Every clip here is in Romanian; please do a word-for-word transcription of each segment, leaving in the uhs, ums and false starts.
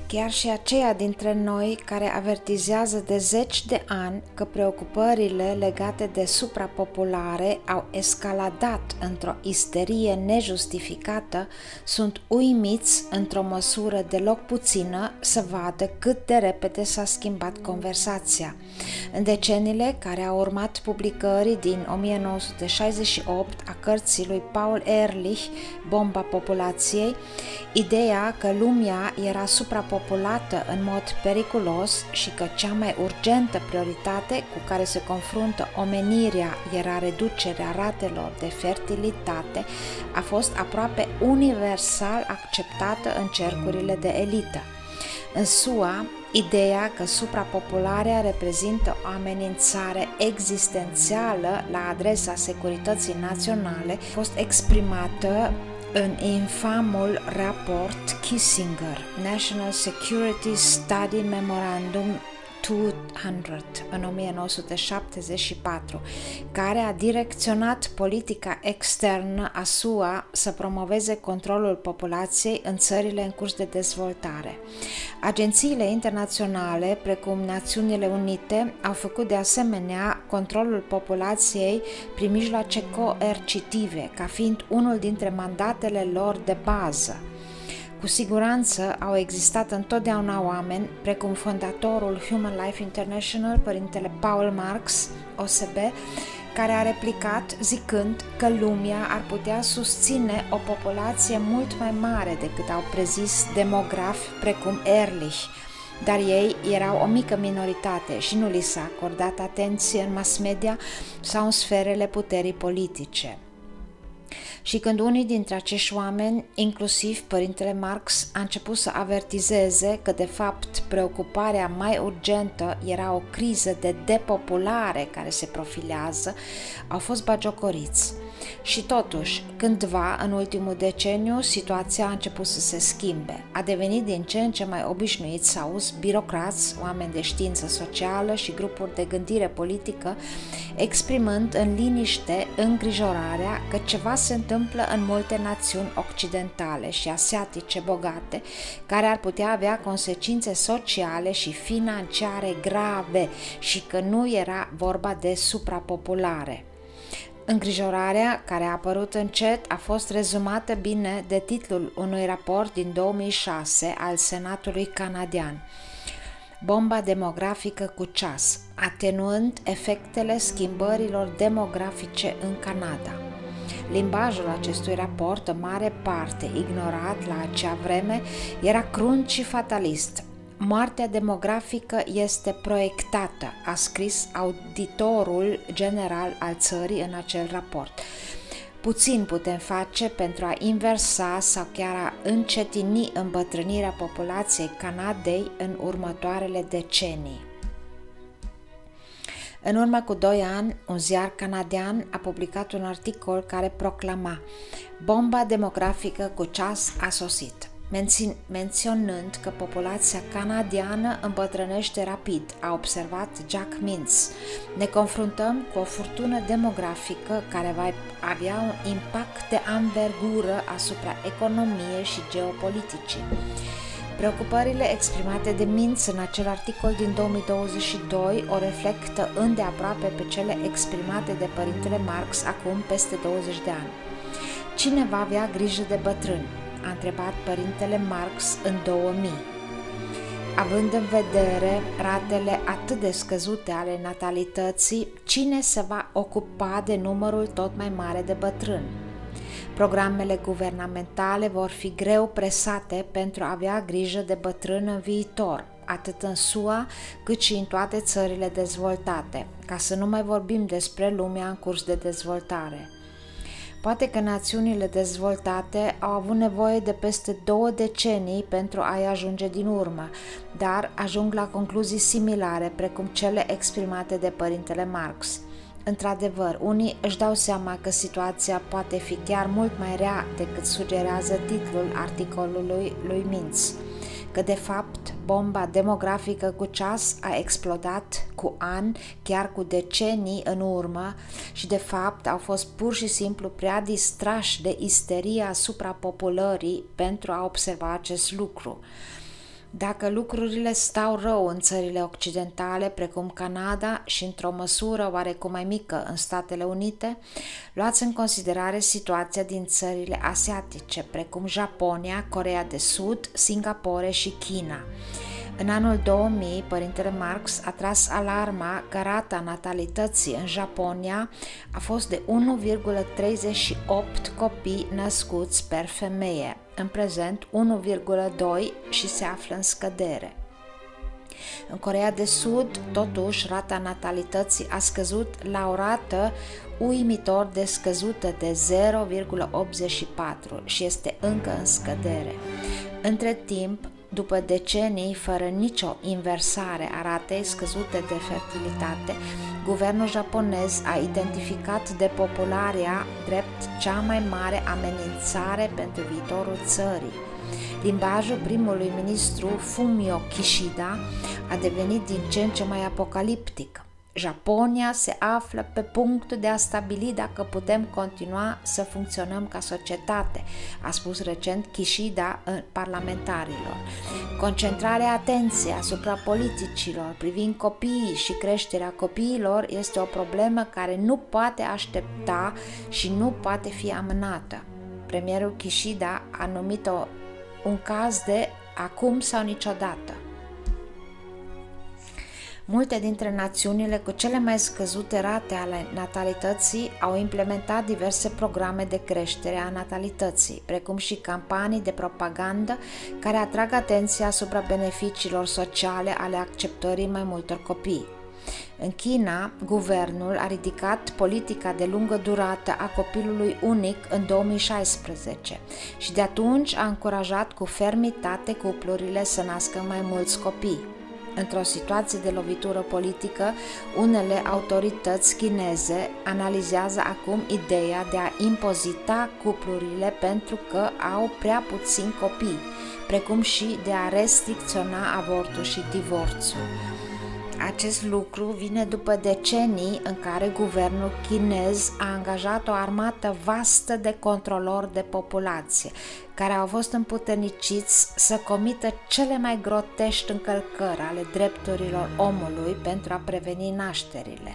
chiar și aceia dintre noi care avertizează de zeci de ani că preocupările legate de suprapopulare au escaladat într-o isterie nejustificată, sunt uimiți într-o măsură deloc puțină să vadă cât de repede s-a schimbat conversația. În deceniile care au urmat publicării din o mie nouă sute șaizeci și opt a cărții lui Paul Ehrlich, Bomba populației, ideea că lumea era suprapopulată în mod periculos și că cea mai urgentă prioritate cu care se confruntă omenirea era reducerea ratelor de fertilitate, a fost aproape universal acceptată în cercurile de elită. În S U A, ideea că suprapopularea reprezintă o amenințare existențială la adresa securității naționale a fost exprimată în infamul raport Kissinger, National Security Study Memorandum două sute în o mie nouă sute șaptezeci și patru, care a direcționat politica externă a S U A să promoveze controlul populației în țările în curs de dezvoltare. Agențiile internaționale, precum Națiunile Unite, au făcut de asemenea controlul populației prin mijloace coercitive, ca fiind unul dintre mandatele lor de bază. Cu siguranță au existat întotdeauna oameni, precum fondatorul Human Life International, părintele Paul Marx, O S B, care a replicat zicând că lumea ar putea susține o populație mult mai mare decât au prezis demografi precum Ehrlich, dar ei erau o mică minoritate și nu li s-a acordat atenție în mass media sau în sferele puterii politice. Și când unii dintre acești oameni, inclusiv părintele Marx, a început să avertizeze că de fapt preocuparea mai urgentă era o criză de depopulare care se profilează, au fost bagiocoriți. Și totuși, cândva, în ultimul deceniu, situația a început să se schimbe. A devenit din ce în ce mai obișnuit să auzi birocrați, oameni de știință socială și grupuri de gândire politică exprimând în liniște îngrijorarea că ceva se întâmplă în multe națiuni occidentale și asiatice bogate, care ar putea avea consecințe sociale și financiare grave și că nu era vorba de suprapopulare. Îngrijorarea, care a apărut încet, a fost rezumată bine de titlul unui raport din două mii șase al Senatului canadian, Bomba demografică cu ceas, atenuând efectele schimbărilor demografice în Canada. Limbajul acestui raport, în mare parte ignorat la acea vreme, era crunt și fatalist. Moartea demografică este proiectată, a scris auditorul general al țării în acel raport. Puțin putem face pentru a inversa sau chiar a încetini îmbătrânirea populației Canadei în următoarele decenii. În urmă cu doi ani, un ziar canadian a publicat un articol care proclama: "Bomba demografică cu ceas a sosit", menționând că populația canadiană îmbătrânește rapid, a observat Jack Mintz. Ne confruntăm cu o furtună demografică care va avea un impact de anvergură asupra economiei și geopoliticii. Preocupările exprimate de Mintz în acel articol din două mii douăzeci și doi o reflectă îndeaproape pe cele exprimate de părintele Marx acum peste douăzeci de ani. Cine va avea grijă de bătrâni? A întrebat părintele Marx în două mii. Având în vedere ratele atât de scăzute ale natalității, cine se va ocupa de numărul tot mai mare de bătrâni? Programele guvernamentale vor fi greu presate pentru a avea grijă de bătrâni în viitor, atât în S U A cât și în toate țările dezvoltate, ca să nu mai vorbim despre lumea în curs de dezvoltare. Poate că națiunile dezvoltate au avut nevoie de peste două decenii pentru a-i ajunge din urmă, dar ajung la concluzii similare, precum cele exprimate de părintele Marx. Într-adevăr, unii își dau seama că situația poate fi chiar mult mai rea decât sugerează titlul articolului lui Mintz, că de fapt bomba demografică cu ceas a explodat cu ani, chiar cu decenii în urmă și de fapt au fost pur și simplu prea distrași de isteria suprapopulării pentru a observa acest lucru. Dacă lucrurile stau rău în țările occidentale, precum Canada și într-o măsură oarecum mai mică în Statele Unite, luați în considerare situația din țările asiatice, precum Japonia, Coreea de Sud, Singapore și China. În anul două mii, părintele Marx a tras alarma că rata natalității în Japonia a fost de unu virgulă treizeci și opt copii născuți per femeie, în prezent unu virgulă doi și se află în scădere. În Coreea de Sud, totuși, rata natalității a scăzut la o rată uimitor de scăzută de zero virgulă optzeci și patru și este încă în scădere. Între timp, după decenii fără nicio inversare a ratei scăzute de fertilitate, guvernul japonez a identificat depopularea drept cea mai mare amenințare pentru viitorul țării. Limbajul primului ministru Fumio Kishida a devenit din ce în ce mai apocaliptic. Japonia se află pe punctul de a stabili dacă putem continua să funcționăm ca societate, a spus recent Kishida parlamentarilor. Concentrarea atenției asupra politicilor privind copiii și creșterea copiilor este o problemă care nu poate aștepta și nu poate fi amânată. Premierul Kishida a numit-o un caz de acum sau niciodată. Multe dintre națiunile cu cele mai scăzute rate ale natalității au implementat diverse programe de creștere a natalității, precum și campanii de propagandă care atrag atenția asupra beneficiilor sociale ale acceptării mai multor copii. În China, guvernul a ridicat politica de lungă durată a copilului unic în două mii șaisprezece și de atunci a încurajat cu fermitate cuplurile să nască mai mulți copii. Într-o situație de lovitură politică, unele autorități chineze analizează acum ideea de a impozita cuplurile pentru că au prea puțini copii, precum și de a restricționa avortul și divorțul. Acest lucru vine după decenii în care guvernul chinez a angajat o armată vastă de controlori de populație, care au fost împuterniciți să comită cele mai grotești încălcări ale drepturilor omului pentru a preveni nașterile.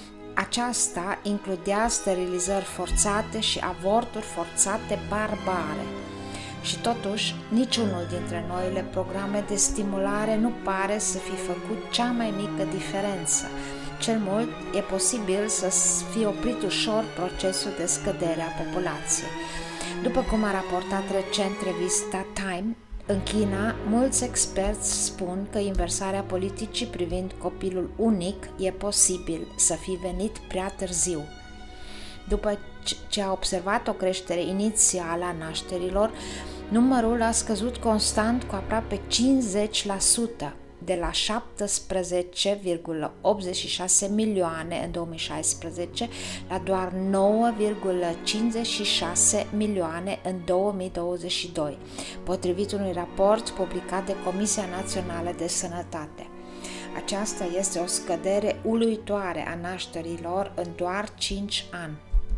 Aceasta includea sterilizări forțate și avorturi forțate barbare. Și totuși, niciunul dintre noile programe de stimulare nu pare să fi făcut cea mai mică diferență. Cel mult, e posibil să fie oprit ușor procesul de scădere a populației. După cum a raportat recent revista Time, în China, mulți experți spun că inversarea politicii privind copilul unic e posibil să fi venit prea târziu. După ce a observat o creștere inițială a nașterilor, numărul a scăzut constant cu aproape cincizeci la sută, de la șaptesprezece virgulă optzeci și șase milioane în două mii șaisprezece la doar nouă virgulă cincizeci și șase milioane în două mii douăzeci și doi, potrivit unui raport publicat de Comisia Națională de Sănătate. Aceasta este o scădere uluitoare a nașterilor în doar cinci ani.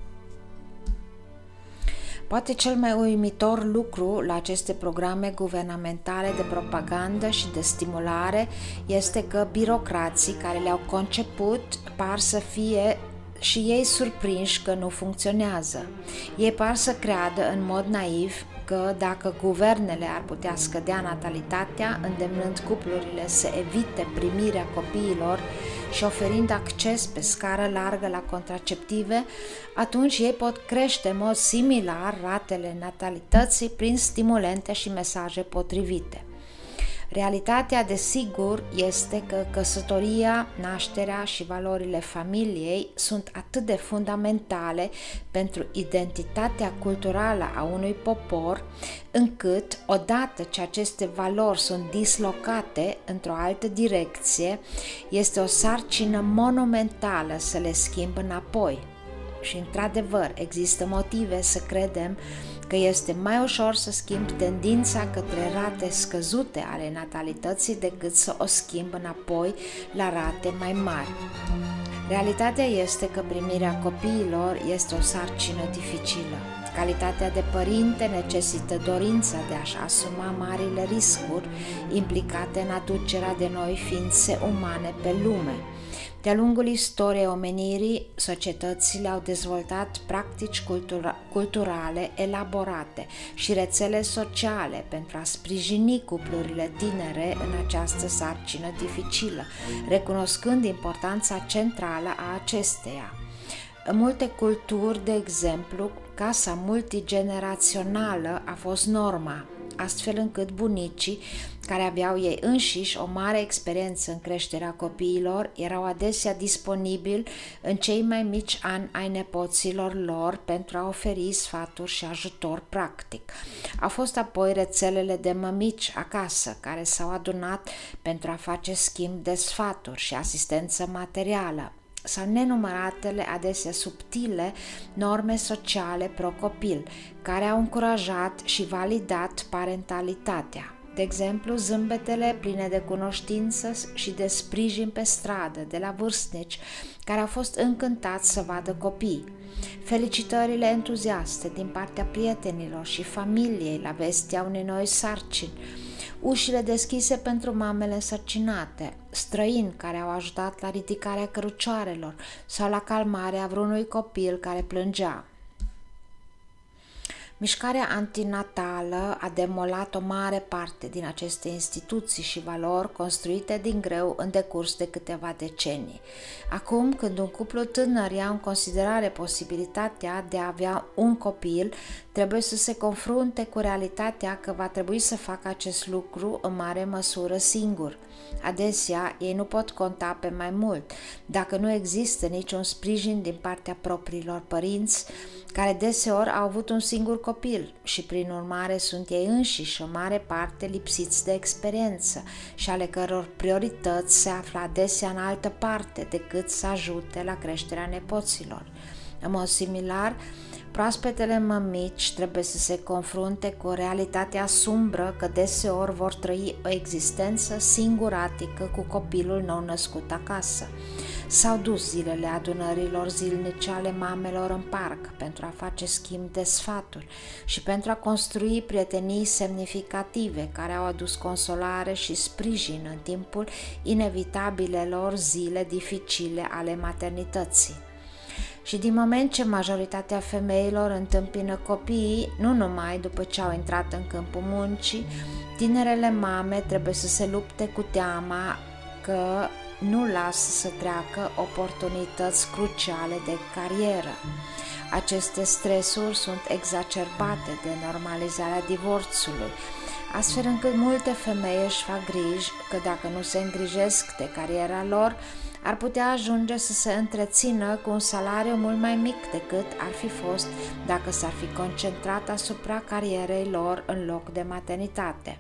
Poate cel mai uimitor lucru la aceste programe guvernamentale de propagandă și de stimulare este că birocrații care le-au conceput par să fie și ei surprinși că nu funcționează. Ei par să creadă în mod naiv că dacă guvernele ar putea scădea natalitatea, îndemnând cuplurile să evite primirea copiilor și oferind acces pe scară largă la contraceptive, atunci ei pot crește în mod similar ratele natalității prin stimulente și mesaje potrivite. Realitatea, desigur, este că căsătoria, nașterea și valorile familiei sunt atât de fundamentale pentru identitatea culturală a unui popor, încât, odată ce aceste valori sunt dislocate într-o altă direcție, este o sarcină monumentală să le schimbe înapoi. Și, într-adevăr, există motive să credem că este mai ușor să schimbi tendința către rate scăzute ale natalității decât să o schimbi înapoi la rate mai mari. Realitatea este că primirea copiilor este o sarcină dificilă. Calitatea de părinte necesită dorința de a-și asuma marile riscuri implicate în aducerea de noi ființe umane pe lume. De-a lungul istoriei omenirii, societățile au dezvoltat practici cultura culturale elaborate și rețele sociale pentru a sprijini cuplurile tinere în această sarcină dificilă, recunoscând importanța centrală a acesteia. În multe culturi, de exemplu, casa multigenerațională a fost norma, astfel încât bunicii, care aveau ei înșiși o mare experiență în creșterea copiilor, erau adesea disponibili în cei mai mici ani ai nepoților lor pentru a oferi sfaturi și ajutor practic. Au fost apoi rețelele de mămici acasă, care s-au adunat pentru a face schimb de sfaturi și asistență materială, sau nenumăratele, adesea subtile, norme sociale pro-copil, care au încurajat și validat parentalitatea. De exemplu, zâmbetele pline de cunoștință și de sprijin pe stradă de la vârstnici care au fost încântați să vadă copii, felicitările entuziaste din partea prietenilor și familiei la vestea unei noi sarcini, ușile deschise pentru mamele însărcinate, străini care au ajutat la ridicarea cărucioarelor sau la calmarea vreunui copil care plângea. Mișcarea antinatală a demolat o mare parte din aceste instituții și valori construite din greu în decurs de câteva decenii. Acum, când un cuplu tânăr ia în considerare posibilitatea de a avea un copil, trebuie să se confrunte cu realitatea că va trebui să facă acest lucru în mare măsură singur. Adesea, ei nu pot conta pe mai mult, dacă nu există niciun sprijin din partea propriilor părinți, care deseori au avut un singur copil și, prin urmare, sunt ei înșiși în mare parte lipsiți de experiență și ale căror priorități se află adesea în altă parte decât să ajute la creșterea nepoților. În mod similar, proaspetele mămici trebuie să se confrunte cu o realitate asumbră că deseori vor trăi o existență singuratică cu copilul nou născut acasă. S-au dus zilele adunărilor zilnice ale mamelor în parc pentru a face schimb de sfaturi și pentru a construi prietenii semnificative care au adus consolare și sprijin în timpul inevitabilelor zile dificile ale maternității. Și din moment ce majoritatea femeilor întâmpină copiii, nu numai după ce au intrat în câmpul muncii, tinerele mame trebuie să se lupte cu teama că nu lasă să treacă oportunități cruciale de carieră. Aceste stresuri sunt exacerbate de normalizarea divorțului, astfel încât multe femei își fac griji că dacă nu se îngrijesc de cariera lor, ar putea ajunge să se întrețină cu un salariu mult mai mic decât ar fi fost dacă s-ar fi concentrat asupra carierei lor în loc de maternitate.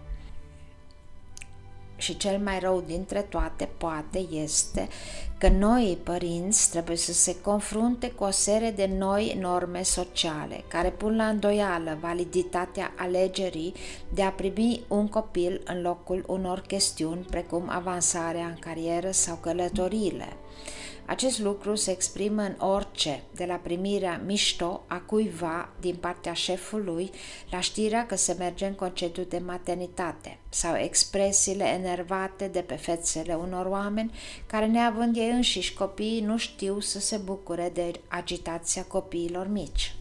Și cel mai rău dintre toate, poate, este că noi, părinți, trebuie să se confrunte cu o serie de noi norme sociale care pun la îndoială validitatea alegerii de a primi un copil în locul unor chestiuni precum avansarea în carieră sau călătoriile. Acest lucru se exprimă în orice, de la primirea mișto a cuiva din partea șefului la știrea că se merge în concediu de maternitate sau expresiile enervate de pe fețele unor oameni care, neavând ei înșiși copiii, nu știu să se bucure de agitația copiilor mici.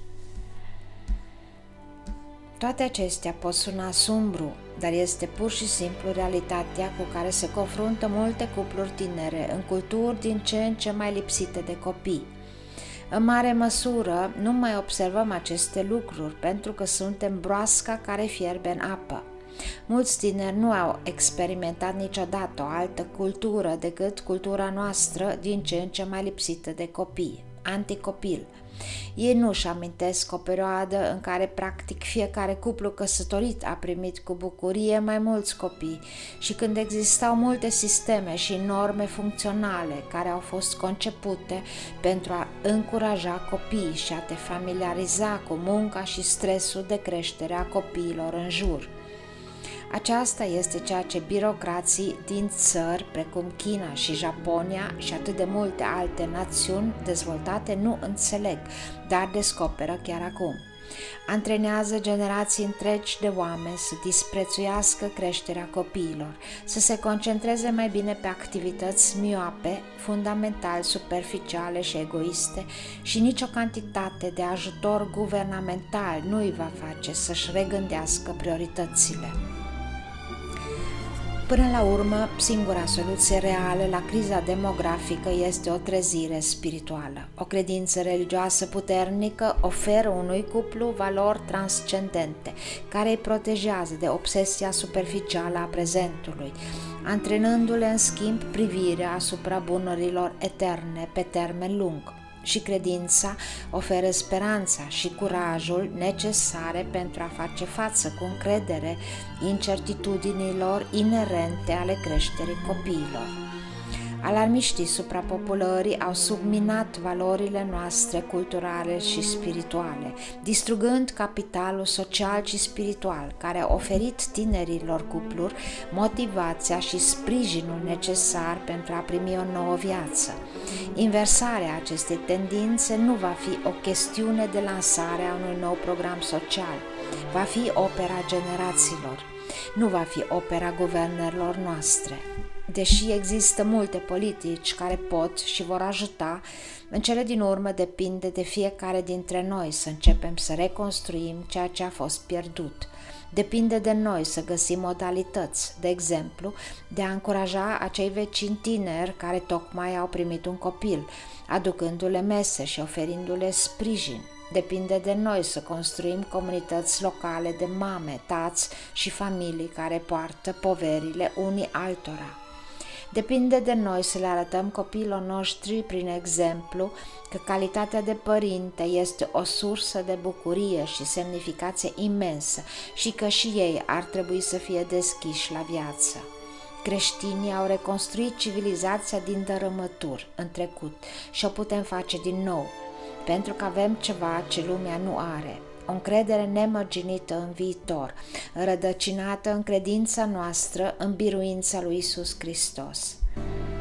Toate acestea pot suna sumbru, dar este pur și simplu realitatea cu care se confruntă multe cupluri tinere în culturi din ce în ce mai lipsite de copii. În mare măsură, nu mai observăm aceste lucruri pentru că suntem broasca care fierbe în apă. Mulți tineri nu au experimentat niciodată o altă cultură decât cultura noastră din ce în ce mai lipsită de copii, anticopil. Ei nu-și amintesc o perioadă în care practic fiecare cuplu căsătorit a primit cu bucurie mai mulți copii și când existau multe sisteme și norme funcționale care au fost concepute pentru a încuraja copiii și a te familiariza cu munca și stresul de creștere a copiilor în jur. Aceasta este ceea ce birocrații din țări precum China și Japonia și atât de multe alte națiuni dezvoltate nu înțeleg, dar descoperă chiar acum. Antrenează generații întregi de oameni să disprețuiască creșterea copiilor, să se concentreze mai bine pe activități mioape, fundamental, superficiale și egoiste și nicio cantitate de ajutor guvernamental nu îi va face să-și regândească prioritățile. Până la urmă, singura soluție reală la criza demografică este o trezire spirituală. O credință religioasă puternică oferă unui cuplu valori transcendente, care îi protejează de obsesia superficială a prezentului, antrenându-le în schimb privirea asupra bunurilor eterne pe termen lung. Și credința oferă speranța și curajul necesare pentru a face față cu încredere incertitudinilor inerente ale creșterii copiilor. Alarmiștii suprapopulării au subminat valorile noastre culturale și spirituale, distrugând capitalul social și spiritual, care a oferit tinerilor cupluri motivația și sprijinul necesar pentru a primi o nouă viață. Inversarea acestei tendințe nu va fi o chestiune de lansare a unui nou program social, va fi opera generațiilor, nu va fi opera guvernelor noastre. Deși există multe politici care pot și vor ajuta, în cele din urmă depinde de fiecare dintre noi să începem să reconstruim ceea ce a fost pierdut. Depinde de noi să găsim modalități, de exemplu, de a încuraja acei vecini tineri care tocmai au primit un copil, aducându-le mese și oferindu-le sprijin. Depinde de noi să construim comunități locale de mame, tați și familii care poartă poverile unii altora. Depinde de noi să le arătăm copiilor noștri prin exemplu că calitatea de părinte este o sursă de bucurie și semnificație imensă și că și ei ar trebui să fie deschiși la viață. Creștinii au reconstruit civilizația din dărâmături în trecut și o putem face din nou, pentru că avem ceva ce lumea nu are. O încredere nemărginită în viitor, înrădăcinată în credința noastră în biruința lui Iisus Hristos.